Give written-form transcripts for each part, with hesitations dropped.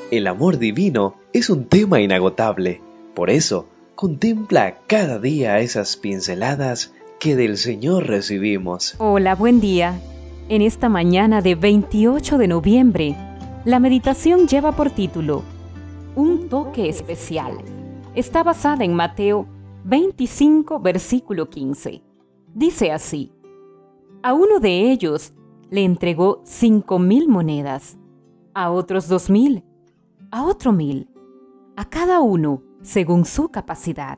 El amor divino es un tema inagotable. Por eso, contempla cada día esas pinceladas que del Señor recibimos. Hola, buen día. En esta mañana de 28 de noviembre, la meditación lleva por título Un toque especial. Está basada en Mateo 25, versículo 15. Dice así: a uno de ellos le entregó 5,000 monedas, a otros 2,000, a otro 1,000, a cada uno según su capacidad.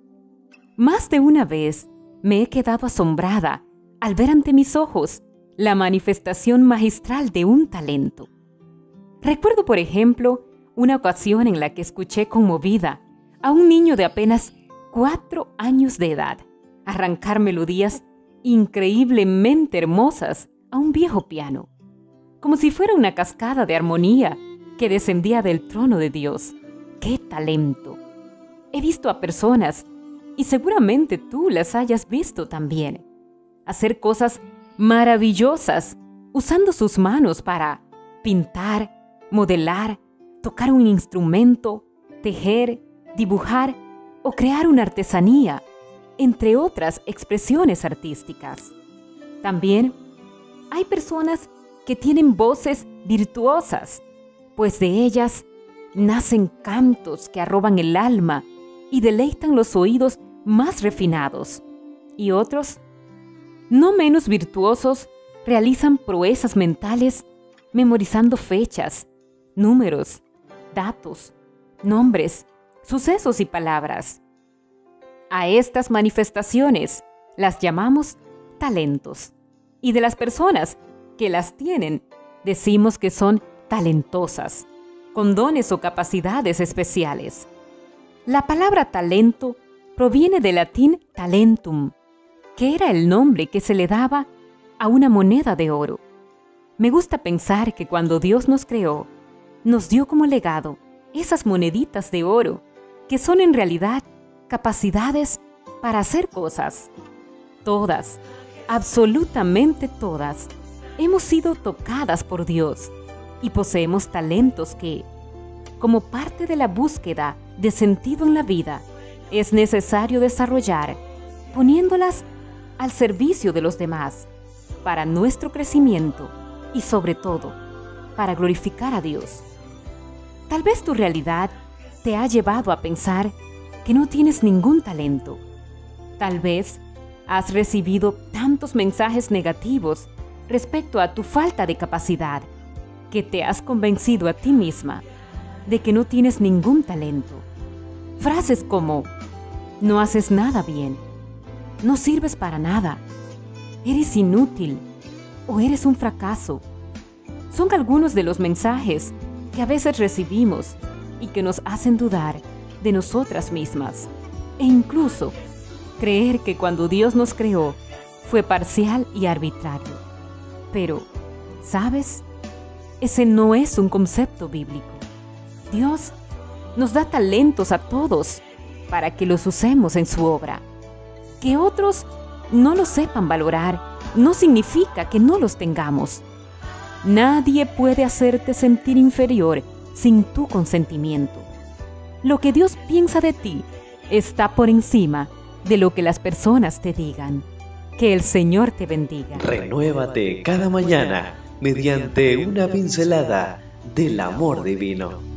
Más de una vez me he quedado asombrada al ver ante mis ojos la manifestación magistral de un talento. Recuerdo, por ejemplo, una ocasión en la que escuché conmovida a un niño de apenas 4 años de edad arrancar melodías increíblemente hermosas a un viejo piano, como si fuera una cascada de armonía que descendía del trono de Dios. ¡Qué talento! He visto a personas, y seguramente tú las hayas visto también, hacer cosas maravillosas usando sus manos para pintar, modelar, tocar un instrumento, tejer, dibujar o crear una artesanía, entre otras expresiones artísticas. También hay personas que tienen voces virtuosas, pues de ellas nacen cantos que arroban el alma y deleitan los oídos más refinados. Y otros, no menos virtuosos, realizan proezas mentales memorizando fechas, números, datos, nombres, sucesos y palabras. A estas manifestaciones las llamamos talentos. Y de las personas que las tienen, decimos que son talentosas, con dones o capacidades especiales. La palabra talento proviene del latín talentum, que era el nombre que se le daba a una moneda de oro. Me gusta pensar que cuando Dios nos creó, nos dio como legado esas moneditas de oro, que son en realidad capacidades para hacer cosas. Todas, absolutamente todas, hemos sido tocadas por Dios y poseemos talentos que, como parte de la búsqueda de sentido en la vida, es necesario desarrollar, poniéndolas al servicio de los demás, para nuestro crecimiento y sobre todo, para glorificar a Dios. Tal vez tu realidad te ha llevado a pensar que no tienes ningún talento. Tal vez has recibido tantos mensajes negativos respecto a tu falta de capacidad que te has convencido a ti misma de que no tienes ningún talento. Frases como: no haces nada bien, no sirves para nada, eres inútil o eres un fracaso, son algunos de los mensajes que a veces recibimos y que nos hacen dudar de nosotras mismas e incluso creer que cuando Dios nos creó fue parcial y arbitrario. Pero, ¿sabes? Ese no es un concepto bíblico. Dios nos da talentos a todos para que los usemos en su obra. Que otros no los sepan valorar no significa que no los tengamos. Nadie puede hacerte sentir inferior sin tu consentimiento. Lo que Dios piensa de ti está por encima de lo que las personas te digan. Que el Señor te bendiga. Renuévate cada mañana mediante una pincelada del amor divino.